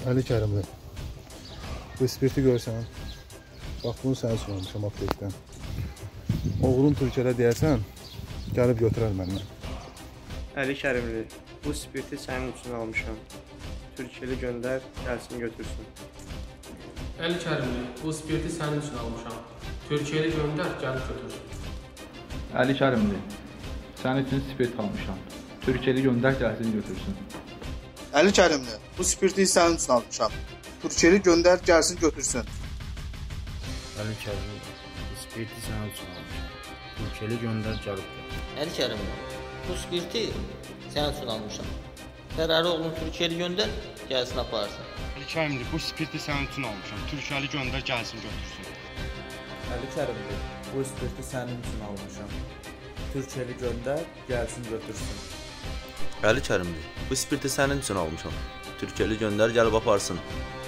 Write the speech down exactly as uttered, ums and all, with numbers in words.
Əli Kərimli. Bu spirti görsən. Bax, bunu sənə üçün almışam aptekdən. Oğlun Türkiyədə deyərsən, gəlib götürər məndən. Əli Kərimli. Bu spirti sənin üçün almışam. Türkiyəli göndər, gəlsin götürsün. Əli Kərimli. Bu spirti sənin üçün almışam. Türkiyəli göndər, gəlib götürsün. Əli Kərimli. Sənin üçün spirt almışam. Türkiyəli göndər, gəlsin götürsün. Əli Kərimli. Bu spirti sənin üçün almışam. Türkiyəli göndər, gəlsin götürsün. Əli Kərimli. Bu spirti sənin üçün almışam. Türkiyəli göndər, gəlib götürsün. Əli Kərimli. Bu spirti sənin üçün almışam. Fərari oğlunu Türkiyəli göndər, gəlsin aparsın. Əli Kərimli. Bu spirti sənin üçün almışam. Türkiyəli göndər, gəlsin götürsün. Əli Kərimli. Bu spirti sənin üçün almışam. Türkiyəli göndər, gəlsin götürsün. Əli Kərimli. Bu spirti sənin üçün almışam. Türkiyəli göndər, gəlib aparsın.